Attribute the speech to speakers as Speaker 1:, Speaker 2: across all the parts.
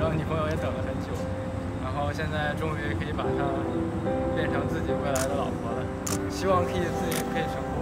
Speaker 1: 然后女朋友也等了很久，然后现在终于可以把她变成自己未来的老婆了，希望自己可以成功。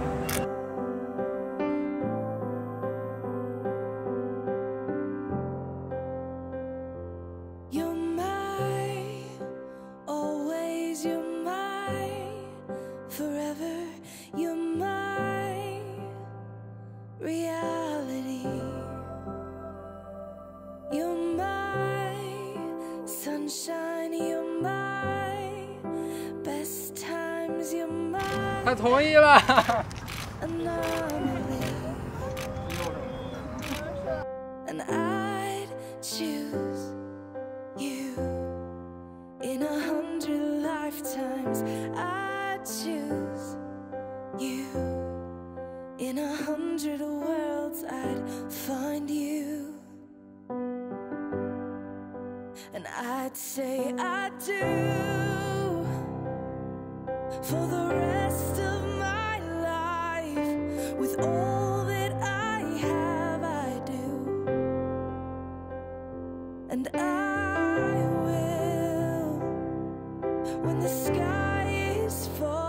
Speaker 1: 他同意了。
Speaker 2: And I'd say I do for the rest of my life. With all that I have, I do. And I will when the sky is falling.